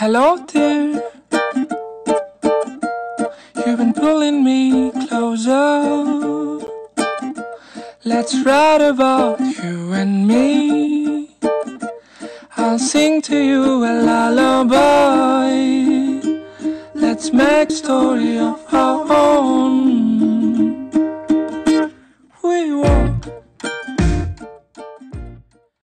Hello dear, you've been pulling me closer. Let's write about you and me. I'll sing to you a lullaby. Let's make a story of our own.